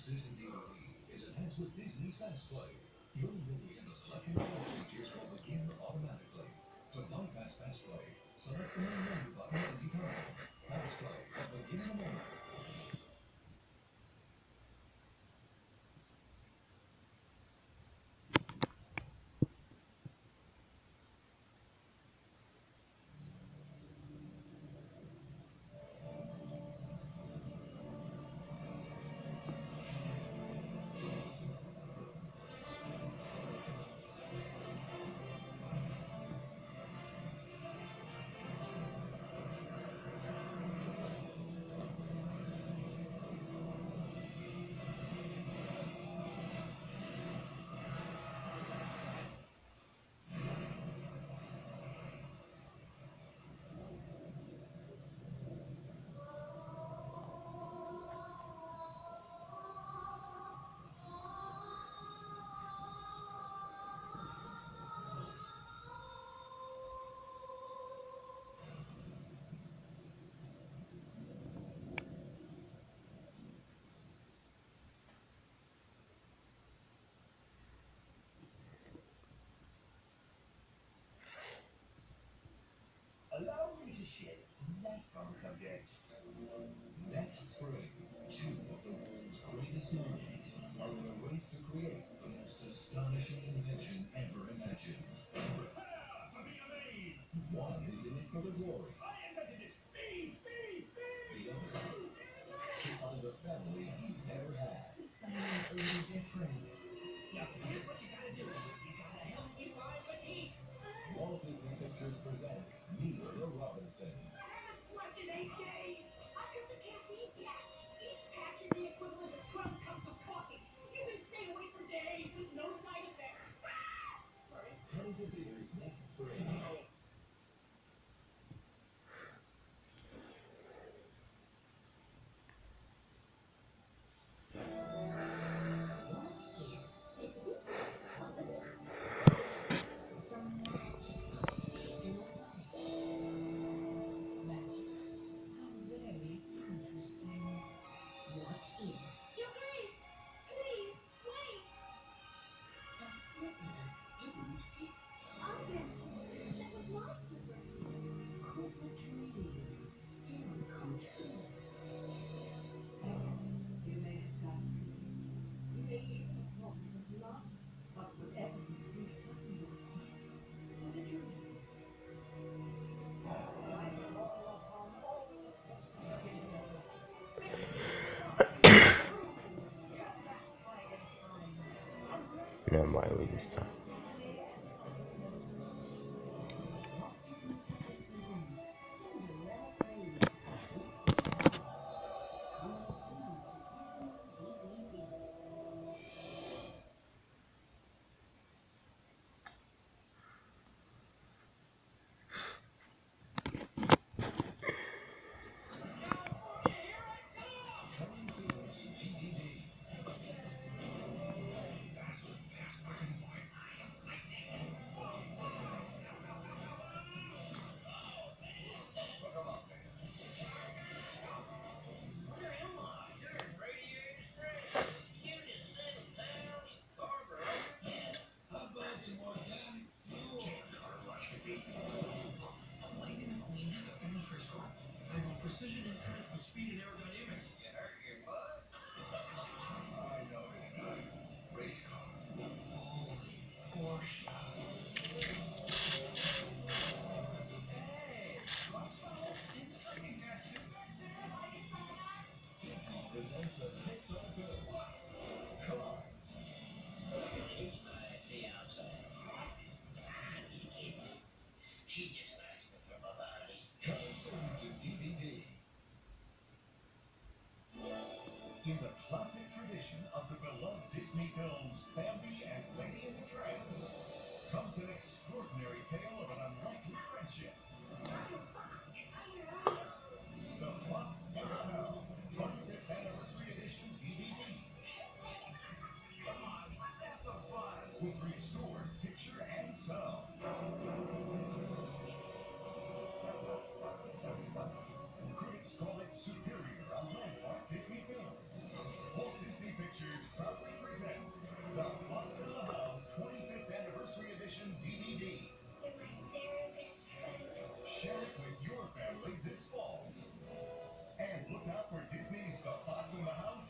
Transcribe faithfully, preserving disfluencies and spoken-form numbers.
Disney D V D is enhanced with Disney's Fast Play. Your movie and the selection of other features will begin automatically. To bypass Fast Play, select the main menu button and determine Fast Play will begin in a moment. Allow me to shed some light on the subject. Next spring, two of the world's greatest movies are on a race to create the most astonishing invention ever imagined. Prepare to be amazed! One is in it for the glory. I invented it! Me! Me! Me! The other to find the family he's never had. This family's a little different. Now, here's what you gotta do. You gotta help me find Petite. Walt Disney Pictures presents Meet the Robinsons. I haven't slept in eight days! I've got the caffeine patch. Each patch is the equivalent of twelve cups of coffee. You can stay awake for days with no side effects. Ah! Sorry. Coming to theaters next spring. You wait! Please, wait! The slipper didn't fit. Obviously, that was my slipper. Could the dream still come true? You made it past me. You made even a thought it was not, but whatever you think happened was, was a dream. I call upon all the forces of the universe. No, my Lisa. Coming soon to D V D. Precision instrument with speed and aerodynamics. You hurt your butt? I know it's not. Race car. Porsche. Disney presents a Pixar film. Cars. It's my fiance. She just likes me for my body. Coming soon to D V D. In the classic tradition of the beloved Disney films Bambi and Lady and the Tramp, comes an extraordinary tale of an unlikely friendship. The Fox Mirabelle, twenty-fifth Anniversary Edition D V D. Come on, let's have some fun with restored picture and sound. Critics call it superior, a landmark Disney film. Walt Disney Pictures Share it with your family this fall. And look out for Disney's The Fox and the Hound